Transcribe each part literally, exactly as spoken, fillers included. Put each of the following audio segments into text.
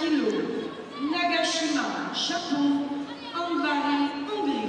kilos. Nagashima, Japon. Andvari, Hongrie.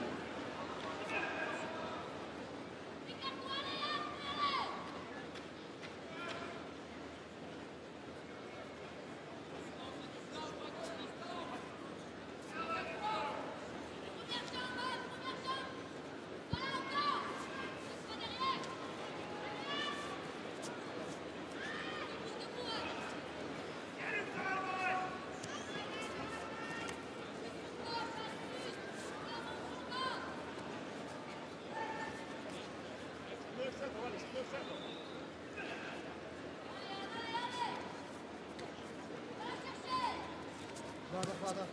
Два захвата.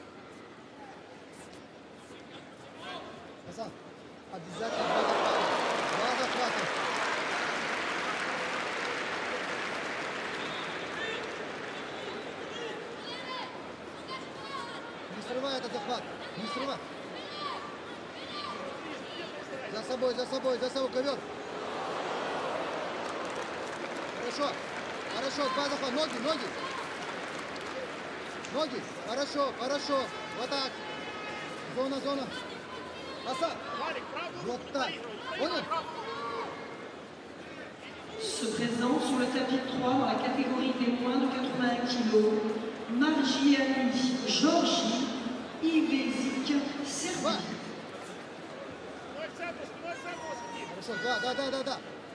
Хасан, обязательно два захвата. Два захвата. Не срывай этот захват. Не срывай. За собой, за собой, за собой, ковер. Хорошо. Хорошо, два захвата. Ноги, ноги. Ноги. Хорошо, хорошо. Вот так. Зона, зона. Хасан. Вот так. Понял? Se présente sur le tapis de trois dans la catégorie des moins de quatre-vingt-un kilos, Margiani Georgie Ivezik Serbie. Хорошо, да, да, да, да, да.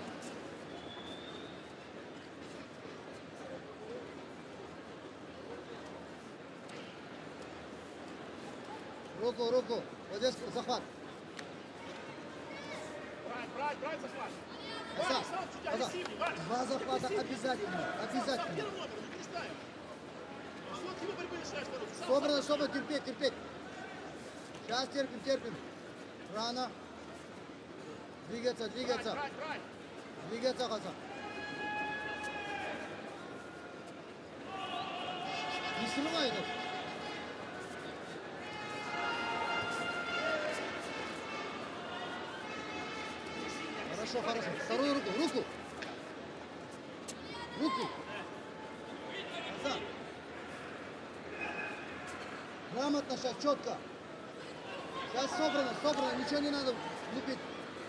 Руку, руку. Вот здесь захват. Брать, брать захват. Хасан, Хасан. Два захвата обязательно. Обязательно. Собрано, собрано, терпеть, терпеть. Сейчас терпим, терпим. Рано. Двигаться, двигаться. Двигаться, Хасан. Не срывай это. Хорошо, хорошо. Вторую руку, руку. Руку. Хасан. Грамотно сейчас, четко. Сейчас собрано, собрано, ничего не надо лупить.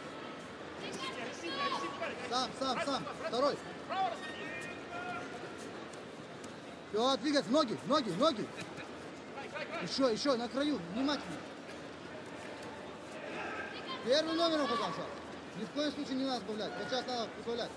Сам, сам, сам. Второй. Все, двигаться. Ноги, ноги, ноги. Еще, еще, на краю. Внимательно. Первый номер указал сейчас. Ни в коем случае не надо сбавлять. Вот сейчас надо прибавлять.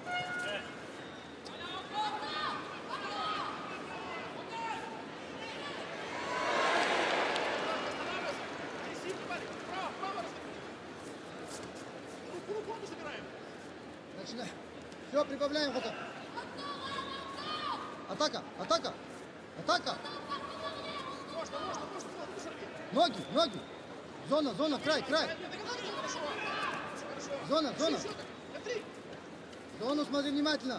Начинаем. Все, прибавляем. Вот так. Атака, атака, атака. Ноги, ноги. Зона, зона, край, край. Зона, зона. Зону смотри внимательно.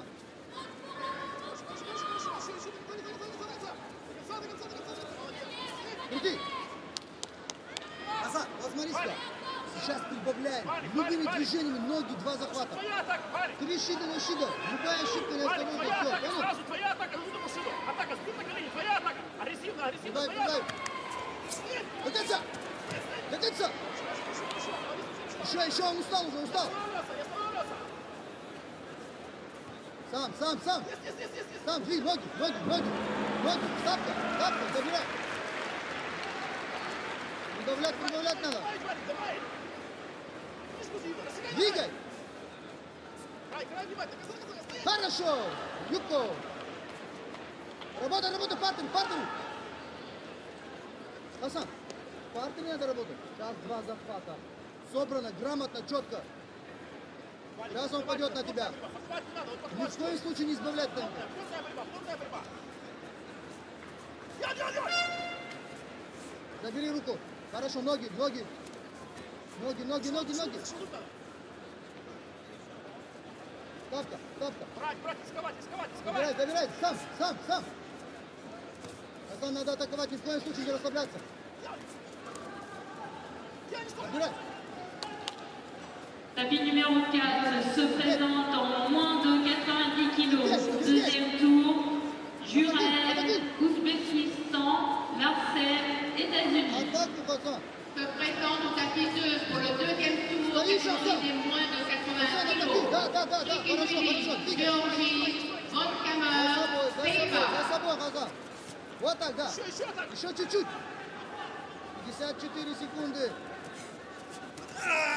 Крути. Хасан, вот смотри сюда. Сейчас прибавляем. Любыми движениями ноги, два захвата. Три щита на щита. Любая ошибка на осторожно. Все, понял? Сразу твоя атака, атака, сбил на колени, твоя атака. Агрессивно, агрессивно, Дай, твоя дай. атака. До конца. До конца. Еще, еще, он устал уже, устал. Сам, сам, сам. Сам, двиг, ноги, ноги, ноги. Ноги, ставка, ставка, забирай. Прибавлять, прибавлять надо. Двигай. Хорошо. Юбку. Работай, работай, партер, партер. Хасан, партер надо работать. Сейчас два захвата. Собрано, грамотно, четко. Сейчас он пойдет на тебя. Ни в коем случае не избавлять темпа. Забери руку. Хорошо, ноги, ноги. Ноги, ноги, ноги, ноги. Ставка, ставка. Брать, брать, исковать, исковать, Забирай, исковать. забирай, сам, сам, сам. Хасан, надо атаковать, ни в коем случае не расслабляться. Забирай. Tapis numéro quatre se présente en moins de quatre-vingt-dix kilos. Deuxième tour, Jurel Ouzbekistan. да, да, хорошо, хорошо, двигай. Géorgie, За Rotkamer, собой, за собой, Pays-Bas. за собой, Хазан. Вот так, да. Еще, еще атака. Еще чуть-чуть. пятьдесят четыре секунды.